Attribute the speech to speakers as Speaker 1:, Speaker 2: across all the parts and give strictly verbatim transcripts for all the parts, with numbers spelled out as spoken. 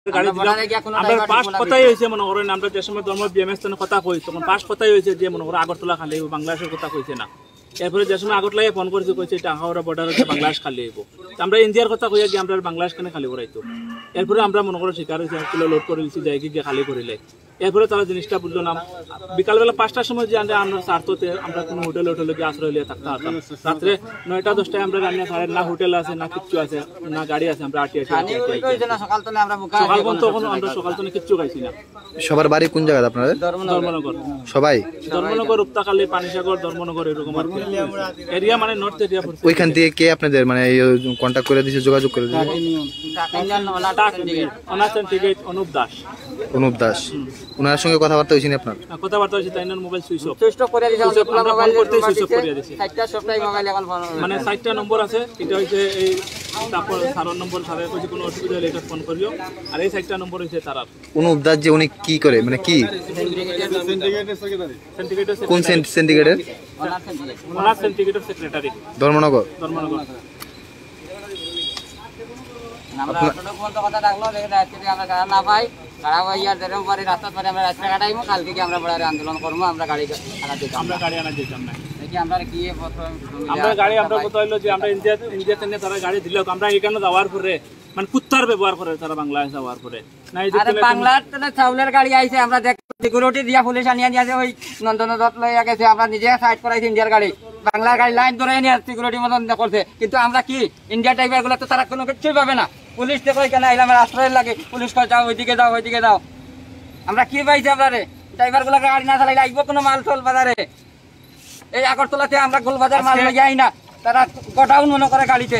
Speaker 1: গাড়ি দিলাম আমরা পাঁচ কথাই হয়েছে মনে করেন আমরা যে সময় ধর্ম বিএমএস কথা কই তখন পাঁচ কথাই হয়েছে যে মনে করো আগরতলা খালি হইব বাংলাদেশের কথা কইছে না। এরপরে যে সময় আগরতলায় ফোন করেছে কইছে টাঙ্গাওড়া বর্ডারে বাংলাদেশ খালি হইব, আমরা ইন্ডিয়ার কথা কইয়া গিয়ে আমরা বাংলাদেশ কেন খালি করাইতো। এরপরে আমরা মনে করো শিকার হয়েছে কিলো লোড করে দিচ্ছি যাই গিয়ে খালি করিলে। এরপরে তারা জিনিসটা বুঝলো না, বিকালবেলা পাঁচটার সময় যে আমরা আমরা স্বার্থতে আমরা কোনো হোটেল হোটেলে গিয়ে আশ্রয় লিয়ে থাকতে পারতাম। রাত্রে নয়টা দশটায় আমরা রান্না খাই, না হোটেল আছে না কিচ্ছু আছে না গাড়ি আছে, আমরা আটি আটি সকাল পর্যন্ত তখন আমরা সকাল তো কিচ্ছু খাইছি না।
Speaker 2: সবার বাড়ি কোন জায়গায় আপনাদের?
Speaker 1: ধর্মনগর।
Speaker 2: সবাই
Speaker 1: ধর্মনগর, উপতাকালী, পানিসাগর, ধর্মনগর এরকম আর এরিয়া মানে নর্থ এরিয়া।
Speaker 2: ওইখান থেকে কে আপনাদের মানে কন্ট্যাক্ট করে দিয়েছে, যোগাযোগ করে দিয়েছে?
Speaker 1: অনুপ দাস।
Speaker 2: অনুপ দাস, ওনার সঙ্গে কথাবার্তা হয়েছে আপনার?
Speaker 1: কথাবার্তা হয়েছে, তাই mobile switch off
Speaker 3: switch off করে দিয়েছে, মোবাইল করতে
Speaker 1: সুইচ অফ করে দিয়েছে।
Speaker 3: চারটা সবটাই মোবাইল এখন
Speaker 1: মানে চারটা নম্বর আছে, এটা হইছে এই তারপর সারের নম্বর, সারের কইছে কোনো অসুবিধা হলে এটা ফোন করিও। আর এই চারটা নম্বর হইছে তারার।
Speaker 2: অনুপ দাস যে উনি কি করে মানে কি কোন সিন্ডিকেটের?
Speaker 1: ওনার সিন্ডিকেটের সেক্রেটারি
Speaker 2: ধর্মনগর।
Speaker 1: ধর্মনগর
Speaker 3: আমরা অটোটা ফোন তো কথা ডাকলো, দেখে আজকে আমরা গাড়ি না পাই, খারাপ হয়ে আর দেরম পরে রাস্তা পরে আমরা রাস্তা কাটাইমু, কালকে কি আমরা বড় আন্দোলন করবো, আমরা গাড়ি আনা দিতাম,
Speaker 1: আমরা গাড়ি আনা দিতাম না।
Speaker 3: দেখি আমরা কি
Speaker 1: আমরা গাড়ি আমরা কথা হইলো যে আমরা ইন্ডিয়া ইন্ডিয়াতে নিয়ে তারা গাড়ি দিল, আমরা এখানে যাওয়ার পরে মানে কুত্তার ব্যবহার করে তারা বাংলাদেশ যাওয়ার পরে না।
Speaker 3: আরে বাংলার চাউলের গাড়ি আইছে, আমরা দেখ সিকিউরিটি দিয়া পুলিশ আনিয়া নিয়েছে, ওই নন্দনদত লইয়া গেছে, আমরা নিজে সাইড করাইছি ইন্ডিয়ার গাড়ি, বাংলার গাড়ি লাইন ধরে নিয়ে সিকিউরিটি মতন করছে। কিন্তু আমরা কি ইন্ডিয়া টাইপের গুলো তো তারা কোনো কিছুই পাবে না, পুলিশ দেখো এখানে আইলাম আশ্রয় লাগে, পুলিশ কয় যাও ওইদিকে যাও ওইদিকে যাও, আমরা কি পাইছি আপনারে? ড্রাইভার গুলা গাড়ি না চালাইলে আইব কোনো মাল টোল বাজারে? এই আগরতলাতে আমরা গোলবাজার মাল লইয়া আই না, তারা গোডাউন মনে করে গাড়িতে,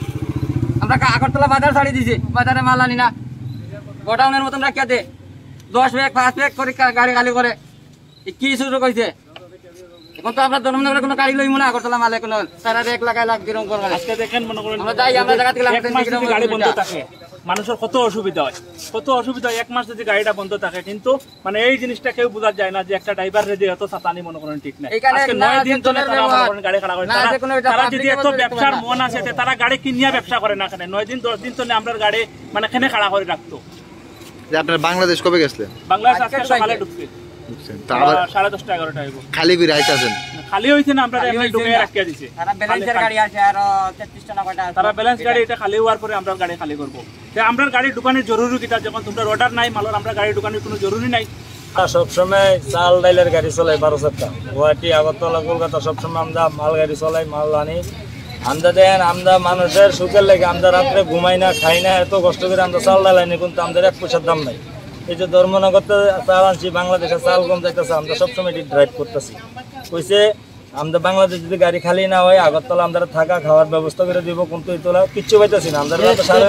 Speaker 3: আমরা আগরতলা বাজার ছাড়ি দিছি, বাজারে মাল আনি না, গোডাউনের মতন রাখিয়া দে, দশ ব্যাগ পাঁচ ব্যাগ করে গাড়ি খালি করে, কি শুরু করেছে? এখন তো আমরা ধর্মনগরে কোনো গাড়ি লইব না, আগরতলা মালে কোনো তারা রেক লাগাই লাগ কিরম করবে।
Speaker 1: আজকে দেখেন মনে করেন
Speaker 3: আমরা যাই, আমরা জায়গা থেকে
Speaker 1: গাড়ি বন্ধ থাকে, মানুষের কত অসুবিধা হয়, কত অসুবিধা হয় এক মাস যদি গাড়িটা বন্ধ থাকে। কিন্তু মানে এই জিনিসটা কেউ বোঝা যায় না যে একটা ড্রাইভার রেডি এত সাতানি মনে করেন ঠিক না। আজকে নয় দিন ধরে তারা মনে করেন গাড়ি খারাপ করে, তারা যদি এত ব্যবসার মন আছে তারা গাড়ি কিনিয়া ব্যবসা করে না, কেন নয় দিন দশ দিন তো আমরা গাড়ি মানে কেনে খাড়া করে রাখতো।
Speaker 2: আপনার বাংলাদেশ কবে গেছিলেন?
Speaker 1: বাংলাদেশ আজকে সকালে ঢুকছে, সাড়ে দশটা এগারোটা হইব।
Speaker 2: খালি করে আইতাছেন? খালি
Speaker 1: হইছে না, আমরা এমনি ঢুকে রাখিয়া দিছে।
Speaker 3: তারা ব্যালেন্সের গাড়ি আছে আর তেত্রিশ টা না কয়টা,
Speaker 1: তারা ব্যালেন্স গাড়ি এটা খালি হওয়ার পরে আমরা গাড়ি খালি করব। তে আমরা গাড়ি দোকানের জরুরি কিটা, যখন তোমরা অর্ডার নাই মালর আমরা গাড়ি দোকানের কোনো জরুরি নাই।
Speaker 4: সবসময় চাল ডাইলের গাড়ি চলাই, বারো চারটা গুয়াহাটি আগরতলা কলকাতা সবসময় আমরা মাল গাড়ি চলাই, মাল আনি। আমরা দেন আমরা মানুষের সুখের লেগে আমরা রাত্রে ঘুমাই না খাই না, এত কষ্ট করে আমরা চাল ডাল আনি, কিন্তু আমাদের এক পয়সার দাম নাই। এই যে ধর্মনগরতে চাল আনছি, বাংলাদেশে চাল কম যাইতেছে, আমরা সবসময় এটি ড্রাইভ করতেছি। কইছে আমরা বাংলাদেশ যদি গাড়ি খালি না হয় আগরতলা আমরা থাকা খাওয়ার ব্যবস্থা করে দিব, কিন্তু এই তোলা কিচ্ছু পাইতেছি না। আমরা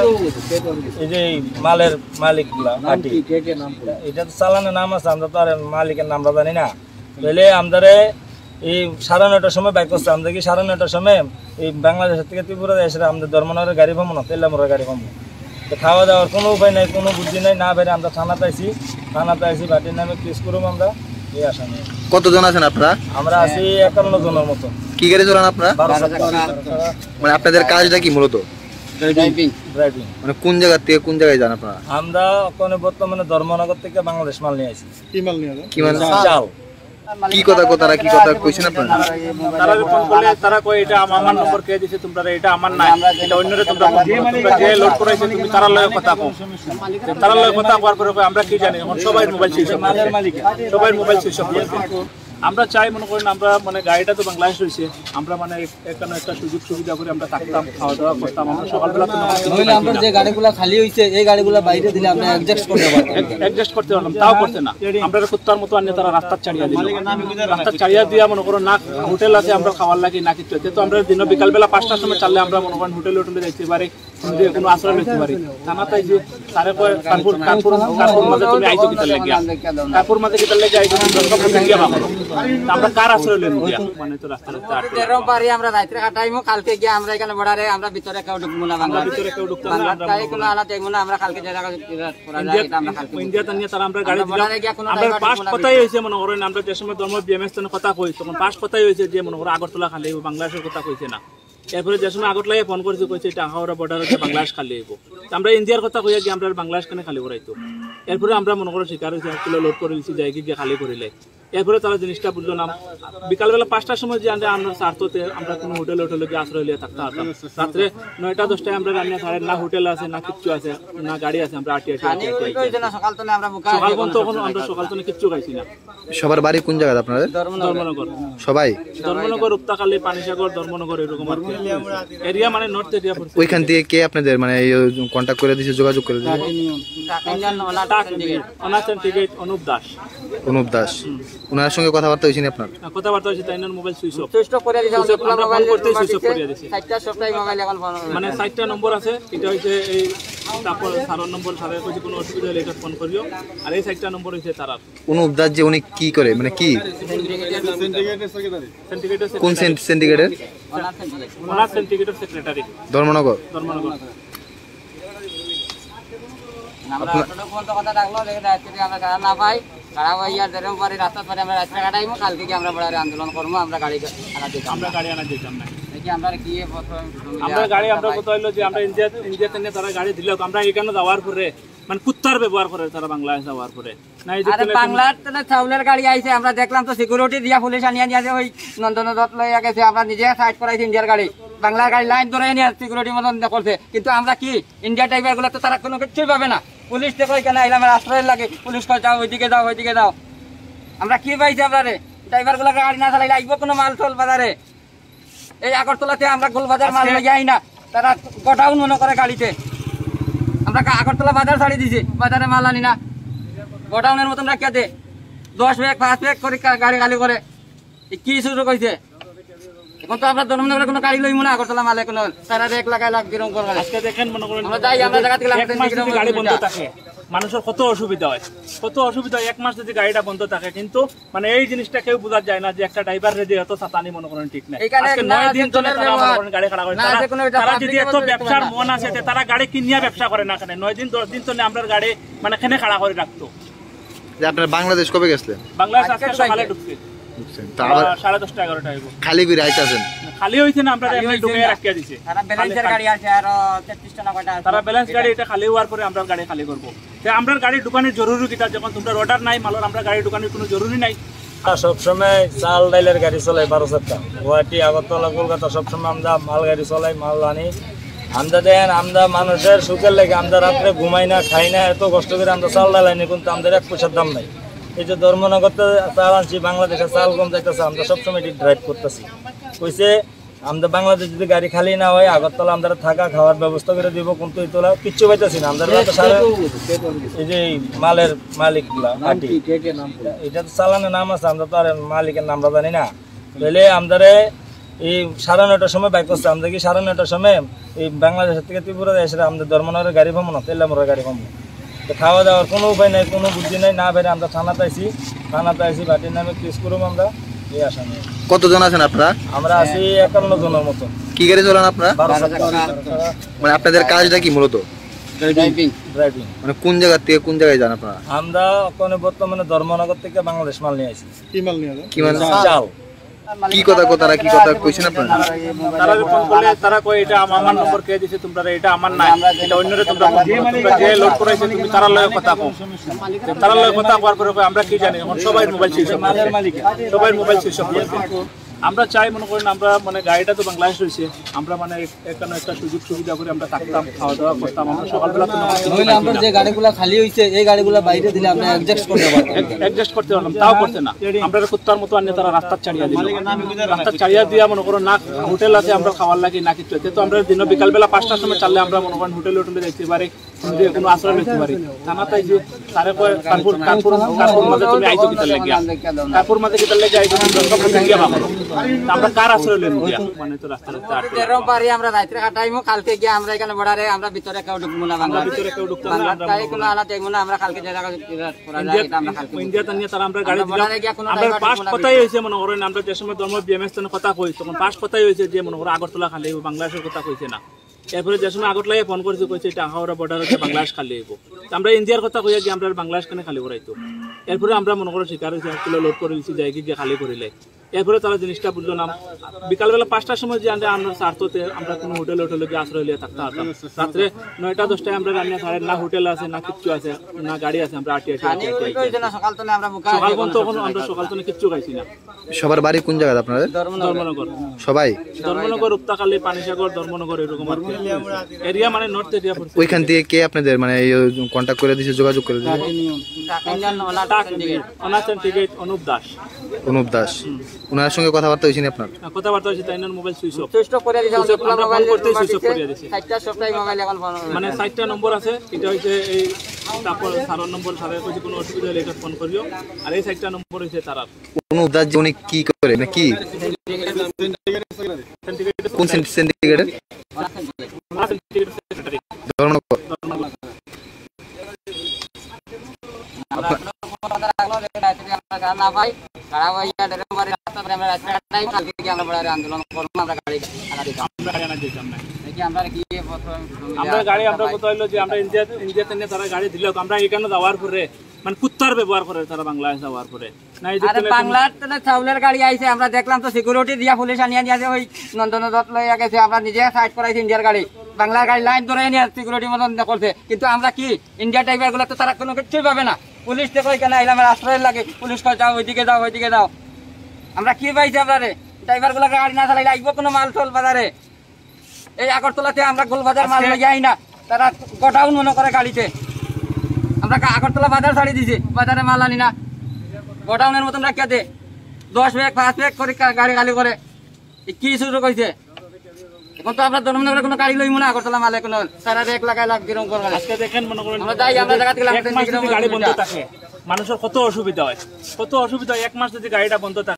Speaker 4: এই যে মালের মালিক গুলা এটা তো চালানোর নাম আছে, আমরা তো আর মালিকের নামটা জানি না। তাহলে আমাদের এই সাড়ে নয়টার সময় বাইক করছে, আমরা কি সাড়ে নয়টার সময় এই বাংলাদেশের থেকে ত্রিপুরা এসে আমাদের ধর্মনগরের গাড়ি পাবো না, তেলামোড়ার গাড়ি পাবো। তো খাওয়া দাওয়ার কোনো উপায় নাই, কোনো বুদ্ধি নাই, না বেড়ে আমরা থানাতে আইসি, থানাতে আইসি বাটির নামে কেস করুম আমরা। এই আশা নেই।
Speaker 2: কতজন আছেন আপনারা?
Speaker 4: আমরা আছি একান্ন জনের মতো।
Speaker 2: কি গাড়ি চালান আপনারা? মানে আপনাদের কাজটা কি মূলত?
Speaker 3: ড্রাইভিং।
Speaker 4: ড্রাইভিং।
Speaker 2: মানে কোন জায়গা থেকে কোন জায়গায় যান আপনারা?
Speaker 4: আমরা ওখানে বর্তমানে ধর্মনগর থেকে বাংলাদেশ মাল নিয়ে আসি।
Speaker 2: কি মাল নিয়ে আসেন? কি মাল?
Speaker 4: চাল।
Speaker 2: কি কথা কথারা কি কথা কইছেন আপনারা?
Speaker 1: তারা ফোন করলে তারা কয় এটা আমার নম্বর কে দিছে, তোমরা এটা আমার না, এটা অন্যরে তোমরা তোমরা যে লোড করাইছো তুমি তার লগে কথা কও, তার লগে কথা কওয়ার পরে আমরা কি জানি, এখন সবাই মোবাইল সুইচ অফ, মালের মালিক সবাই মোবাইল সুইচ অফ করছে। আমরা চাই মনে করেন আমরা মানে গাড়িটা তো বাংলাদেশ হয়েছে, আমরা মানে এখানে একটা সুযোগ সুবিধা করে আমরা থাকতাম, খাওয়া দাওয়া করতাম। আমরা সকালবেলা তো
Speaker 3: আমরা যে গাড়িগুলো খালি হইছে এই গাড়িগুলো বাইরে দিলে আমরা অ্যাডজাস্ট করতে পারতাম,
Speaker 1: অ্যাডজাস্ট করতে পারলাম, তাও করতে না। আমরা কুত্তার মতো আনিয়ে তারা রাস্তা ছাড়িয়ে দিল, রাস্তা ছাড়িয়ে দিয়া মনে করো না হোটেল আছে আমরা খাওয়ার লাগে না কিছু আছে। তো আমরা দিন বিকালবেলা পাঁচটার সময় চাললে আমরা মনে করেন হোটেলে হোটেলে যাইতে পারি, কোনো আশ্রয় নিতে পারি। থানাতে যে তারে কয় কানপুর কানপুর কানপুর মাঝে তুমি আইছো কিতার লাগে, কানপুর মাঝে কিতার লাগে আইছো গিয়া ভালো, আমরা কার আশ্রয় লইব গিয়া মানে তো রাস্তা রাস্তা
Speaker 3: তেরো পারি আমরা রাত্রে কাটাইমু, কালকে গিয়া আমরা এখানে বড়ারে আমরা ভিতরে কেউ ঢুকবো না, বাংলা
Speaker 1: ভিতরে কেউ ঢুকতে না, আমরা
Speaker 3: তাই কোনো আনা দেখবো না, আমরা কালকে জায়গা করা যায় এটা আমরা কালকে
Speaker 1: ইন্ডিয়াতে নিয়ে তারা আমরা গাড়ি দিলাম। আমরা পাঁচ কথাই হইছে মনে করেন আমরা যে সময় ধর্ম বিএমএস কথা কই তখন পাঁচ কথাই হইছে যে মনে করো আগরতলা খালি বাংলাদেশের কথা কইছে না। এরপরে যে সময় আগত লাগে ফোন করেছি কইছে টাকা ওরা বর্ডার হচ্ছে বাংলাদেশ খালি হইব আমরা ইন্ডিয়ার কথা কইয়া কি আমরা বাংলাদেশ কেন খালি করাইতো এরপরে আমরা মনে করো শিকার হয়েছি কিলো লোড করে দিচ্ছি যাই গিয়ে খালি করিলে এরপরে তারা জিনিসটা বুঝলো না বিকালবেলা পাঁচটার সময় যে আমরা আমরা সার্থতে আমরা কোনো হোটেল হোটেলে গিয়ে আশ্রয় লিয়ে থাকতে পারতাম রাত্রে নয়টা দশটায় আমরা রান্না খাই না হোটেল আছে না কিচ্ছু আছে না গাড়ি আছে আমরা আটি আটি
Speaker 3: সকাল তো আমরা
Speaker 1: সকাল পর্যন্ত আমরা সকাল তো কিচ্ছু খাইছি না।
Speaker 2: সবার বাড়ি কোন জায়গায় আপনাদের?
Speaker 1: ধর্মনগর।
Speaker 2: সবাই
Speaker 1: ধর্মনগর, উপতাকালী, পানিসাগর, ধর্মনগর এরকম আর এরিয়া মানে নর্থ এরিয়া।
Speaker 2: ওইখান থেকে কে আপনাদের মানে কন্ট্যাক্ট করে দিয়েছে, যোগাযোগ করে দিয়েছে?
Speaker 1: অনুপ দাস।
Speaker 2: অনুপ দাস, ওনার সঙ্গে কথাবার্তা হয়েছে আপনার?
Speaker 1: কথাবার্তা হয়েছে, তাই mobile switch off
Speaker 3: switch off করে দিয়েছে।
Speaker 1: আমরা ফোন করতে সুইচ অফ করে দিয়েছি।
Speaker 3: চারটা সপ্তাহে মোবাইল এখন
Speaker 1: মানে চারটা নম্বর আছে, এটা হইছে এই তারপর সারের নম্বর, সারের কইছে কোনো অসুবিধা হলে এটা ফোন করিও। আর এই চারটা নম্বর হইছে তার।
Speaker 2: অনুপ দাস যে উনি কি করে, মানে কি কোন সিন্ডিকেটের?
Speaker 1: ওনার সিন্ডিকেটের সেক্রেটারি,
Speaker 2: ধর্মনগর।
Speaker 1: ধর্মনগর।
Speaker 3: আমরা ফোন তো কথা রাখলো, রাত্রে আমরা গাড়ি না পাই, গাড়া ভাইয়া যেরকম পারি রাস্তা পারে আমরা রাত্রে কাটাইমু। কালকে কি আমরা বড় আন্দোলন করবো, আমরা গাড়ি আনা দিতাম,
Speaker 1: আমরা গাড়ি আনা দিতাম না।
Speaker 3: আমরা কি
Speaker 1: আমরা গাড়ি আমরা কথা হইলো যে আমরা ইন্ডিয়া ইন্ডিয়াতে নিয়ে তারা গাড়ি দিল, আমরা এখানে যাওয়ার পরে মানে কুত্তার ব্যবহার করে তারা বাংলাদেশ যাওয়ার পরে না।
Speaker 3: বাংলার চাউলের গাড়ি আইছে, আমরা দেখলাম তো সিকিউরিটি দিয়া পুলিশ আনিয়া নিয়ে ওই নন্দন দত্ত লইয়া গেছে। আমরা নিজে সাইড করাইছি ইন্ডিয়ার গাড়ি, বাংলার গাড়ি লাইন ধরে নিয়ে সিকিউরিটি মতন করছে। কিন্তু আমরা কি ইন্ডিয়া টাইপের গুলো তো তারা কোনো কিছুই পাবে না। পুলিশ দেখো কেন আইলাম আশ্রয় লাগে, পুলিশ কয় যাও ওইদিকে যাও ওইদিকে যাও। আমরা কি পাইছি আমরা রে? ড্রাইভার গুলা গাড়ি না চালাইলে আইব কোনো মাল চল বাজারে। এই আগরতলাতে আমরা গোলবাজার মাল লইয়া আই না, তারা গোটাউন মনে করে গাড়িতে। আমরা আগরতলা বাজার ছাড়ি দিছি, বাজারে মাল আনি না, গোডাউনের মতন রাখিয়া দে। দশ ব্যাগ পাঁচ ব্যাগ করে গাড়ি খালি করে কি সুযোগ হয়েছে। এখন তো আমরা ধর্মনগরে কোনো গাড়ি লইব না, আগরতলা মালে কোনো তারা রেক লাগাই লাগ বিরং করবে।
Speaker 1: আজকে দেখেন মনে করেন
Speaker 3: আমরা যাই, আমরা জায়গা থেকে
Speaker 1: গাড়ি বন্ধ থাকে, মানুষের কত অসুবিধা হয়, কত অসুবিধা হয় এক মাস যদি গাড়িটা বন্ধ থাকে। কিন্তু মানে এই জিনিসটা কেউ বোঝা যায় না যে একটা ড্রাইভার রেডি এত সাতানি মনে করেন ঠিক নাই। আজকে নয় দিন ধরে তারা মনে করেন গাড়ি খাড়া করে, তারা যদি এত ব্যবসার মন আছে তারা গাড়ি কিনিয়া ব্যবসা করে না। কেন নয় দিন দশ দিন তো আমরা গাড়ি মানে এখানে খাড়া করে রাখতো।
Speaker 2: আপনারা বাংলাদেশ কবে গেছিলেন?
Speaker 1: বাংলাদেশ আজকে সকালে ঢুকছে, সাড়ে দশটা এগারোটা
Speaker 2: খালি করে আইতাছেন।
Speaker 1: খালি হইছে না, আমরা এমনি ঢুকে রাখিয়া দিছি।
Speaker 3: তারা ব্যালেন্সের গাড়ি আছে আর তেত্রিশ টা না কয়টা,
Speaker 1: তারা ব্যালেন্স গাড়ি এটা খালি হওয়ার পরে আমরা গাড়ি খালি করব। তাই আমরা গাড়ি দোকানের জরুরি কিটা, যখন তোমরা অর্ডার নাই মালর, আমরা গাড়ি দোকানের কোনো জরুরি নাই।
Speaker 4: সবসময় চাল ডাইলের গাড়ি চলাই বারো চারটা, গুয়াহাটি, আগরতলা, কলকাতা সবসময় আমরা মাল গাড়ি চলাই, মাল আনি। আমরা দেন আমরা মানুষের সুখের লেগে আমরা রাত্রে ঘুমাই না, খাই না, এত কষ্ট করে আমরা চাল ডাল আনি, কিন্তু আমাদের এক পয়সার দাম নাই। এই যে ধর্মনগরতে চাল আনছি, বাংলাদেশের চাল কম যাইতেছে, আমরা সবসময় এটি ড্রাইভ করতেছি। কইছে আমরা বাংলাদেশ যদি গাড়ি খালি না হয় আগরতলা আমরা থাকা খাওয়ার ব্যবস্থা করে দিব, কিন্তু এই তোলা কিচ্ছু পাইতেছি না। আমরা এই যে মালের মালিক গুলা এটা তো চালানোর নাম আছে, আমরা তো আর মালিকের নামটা জানি না। তাহলে আমাদের এই সাড়ে নয়টার সময় বাইক করছে, আমরা কি সাড়ে নয়টার সময় এই বাংলাদেশের থেকে ত্রিপুরা এসে আমাদের ধর্মনগরের গাড়ি পাবো না, তেল আমরা গাড়ি পাবো। খাওয়া দাওয়ার কোনো উপায় নাই, কোনো বুদ্ধি নাই, না বেড়ে আমরা থানাতে আইসি, থানাতে আইসি ভাটির নামে কেস করবো আমরা। এই আশা নেই।
Speaker 2: কতজন আছেন আপনারা?
Speaker 4: আমরা আছি একান্ন জনের মতো।
Speaker 2: কি গাড়ি চালান আপনারা? মানে আপনাদের কাজটা কি মূলত?
Speaker 3: ড্রাইভিং।
Speaker 4: ড্রাইভিং।
Speaker 2: মানে কোন জায়গা থেকে কোন জায়গায় যান আপনারা?
Speaker 4: আমরা ওখানে বর্তমানে ধর্মনগর থেকে বাংলাদেশ মাল নিয়ে আসি।
Speaker 2: কি মাল নিয়ে আসেন? কি মানে
Speaker 4: চাল।
Speaker 2: কি কথা কথারা কি কথা কইছেন আপনারা?
Speaker 1: তারা ফোন করলে তারা কয় এটা আমার নম্বর কে দিছে, তোমরা এটা আমার না, এটা অন্যরে তোমরা তোমরা যে লোড করাইছো তুমি তার লগে কথা কও। তার লগে কথা কওয়ার পরে আমরা কি জানি, এখন সবাই মোবাইল সুইচ অফ, সবাই মোবাইল সুইচ অফ করছে। আমরা চাই মনে করেন আমরা মানে গাড়িটা তো বাংলাদেশ রয়েছে, আমরা মানে এখানে একটা সুযোগ সুবিধা করে আমরা থাকতাম, খাওয়া দাওয়া করতাম। আমরা সকালবেলা তো
Speaker 5: আমরা যে গাড়িগুলো খালি হইছে এই গাড়িগুলো বাইরে দিলে আমরা অ্যাডজাস্ট করতে পারতাম,
Speaker 1: অ্যাডজাস্ট করতে পারলাম, তাও করতে না। আমরা কুত্তার মতো আনিয়ে তারা রাস্তা ছাড়িয়ে দিল, রাস্তা ছাড়িয়ে দিয়া মনে করো না হোটেল আছে আমরা খাওয়ার লাগে না কিছু আছে। তো আমরা দিন বিকালবেলা পাঁচটার সময় চাললে আমরা মনে করেন হোটেলে হোটেলে যেতে পারি, কোনো আশ্রয় নিতে পারি। থানাতে যে তারে কয় কানপুর কানপুর কানপুর মাঝে তুমি আইছো কিতার লাগে, কানপুর মাঝে কিতার লাগে আইছো গিয়া ভালো, আমরা কার আশ্রয় লইব গিয়া মানে তো রাস্তা রাস্তা
Speaker 3: এরকম পারি আমরা রাত্রে কাটাইমু। কালকে গিয়ে আমরা এখানে বড়ারে আমরা ভিতরে কেউ ঢুকবো না, বাংলা
Speaker 1: ভিতরে কেউ ঢুকতাম না, আমরা
Speaker 3: তাই কোনো আনা দেখবো না। আমরা কালকে যে জায়গা করা যায় এটা আমরা কালকে
Speaker 1: ইন্ডিয়াতে নিয়ে তারা আমরা গাড়ি দিলাম। আমরা পাঁচ কথাই হয়েছে মনে করেন, আমরা যে সময় ধর্ম বিএমএস কথা কই তখন পাঁচ কথাই হয়েছে যে মনে করো আগরতলা খালি হইব, বাংলাদেশের কথা কইছে না। এরপরে যে সময় আগত লাগে ফোন করেছি কইছে টাকা ওরা বর্ডার হচ্ছে বাংলাদেশ খালি হইব, আমরা ইন্ডিয়ার কথা কইয়া কি আমরা বাংলাদেশ কেন খালি করাইতো। এরপরে আমরা মনে করো শিকার হয়েছে কিলো লোড করে দিচ্ছি যাই গিয়ে খালি করিলে এরপরে তারা জিনিসটা বুঝলো না। বিকালবেলা পাঁচটার সময় যে আমরা আমরা স্বার্থতে আমরা কোনো হোটেল হোটেলে গিয়ে আশ্রয় লিয়ে থাকতে পারতাম। রাত্রে নয়টা দশটায় আমরা রান্না খাই, না হোটেল আছে না কিচ্ছু আছে না গাড়ি আছে, আমরা আটি আটি
Speaker 3: সকাল তো আমরা মুখা
Speaker 1: সকাল পর্যন্ত আমরা সকাল তো কিচ্ছু খাইছি না।
Speaker 2: সবার বাড়ি কোন জায়গায় আপনাদের?
Speaker 1: ধর্মনগর,
Speaker 2: সবাই
Speaker 1: ধর্মনগর, উপতাকালী, পানিসাগর, ধর্মনগর এরকম আর এরিয়া, মানে নর্থ এরিয়া।
Speaker 2: ওইখান থেকে কে আপনাদের মানে কন্ট্যাক্ট করে দিয়েছে, যোগাযোগ করে দিয়েছে?
Speaker 1: অনাচন টিকিট অনুপ দাস।
Speaker 2: অনুপ দাস, ওনার সঙ্গে কথাবার্তা হয়েছে আপনার?
Speaker 1: কথাবার্তা হয়েছে, তাই mobile switch off
Speaker 3: switch off করে দিয়েছে,
Speaker 1: আমরা ফোন করতে সুইচ অফ করে দিয়েছে।
Speaker 3: চারটা সপ্তাহে মোবাইল এখন
Speaker 1: মানে চারটা নম্বর আছে, এটা হচ্ছে এই তারপর সারের নম্বর, সারের কাছে কোনো অসুবিধা হলে এটা ফোন করিও। আর এই চারটা নম্বর হচ্ছে তারা।
Speaker 2: অনুপ দাস যে উনি কি করে না কি কোন সিন্ডিকেটের? ধর্মনগর।
Speaker 1: আমরা গাড়ি আমরা কোথাও হইলো যে আমরা ইন্ডিয়া ইন্ডিয়াতে নিয়ে তারা গাড়ি দিল, আমরা এখানে যাওয়ার পরে মানে কুত্তার ব্যবহার করে তারা বাংলাদেশ যাওয়ার পরে।
Speaker 3: বাংলার চাউলের গাড়ি আইছে, আমরা দেখলাম তো সিকিউরিটি দিয়া পুলিশ আনিয়া নিয়ে ওই নন্দনদত লইয়া গেছে, আমরা নিজে সাইড করাইছি ইন্ডিয়ার গাড়ি। বাংলার গাড়ি লাইন ধরে নিয়ে সিকিউরিটি মতন করছে, কিন্তু আমরা কি ইন্ডিয়া টাইপের গুলো তো তারা কোনো কিছুই পাবে না। পুলিশ দেখো এখানে আইলাম, আশ্রয় লাগে, পুলিশ কয় যাও ওইদিকে যাও ওইদিকে যাও। আমরা কি পাইছি আমরা রে? ড্রাইভার গুলো গাড়ি না চালাইলে আইব কোনো মাল চল বাজারে। এই আগরতলাতে আমরা গোলবাজার মাল লইয়া আই না, তারা গোটাউন মনে করে গাড়িতে। আমরা আগরতলা বাজার ছাড়ি দিছি, বাজারে মাল আনি না, গোডাউনের মতন রাখিয়া দে, দশ ব্যাগ পাঁচ ব্যাগ করে গাড়ি খালি করে। কি শুরু করছে এখন তো আমরা ধর্মনগরের কোনো গাড়ি লইব না, আগরতলা মালে কোনো সারা এক লাগাই লাখ কিরম করে।
Speaker 1: আজকে দেখেন মনে করেন
Speaker 3: আমরা যাই, আমরা জায়গা থেকে
Speaker 1: গাড়ি বন্ধ থাকে, মানুষের কত অসুবিধা হয়, কত অসুবিধা হয়। এক মাস যদি গাড়িটা বন্ধ থাকে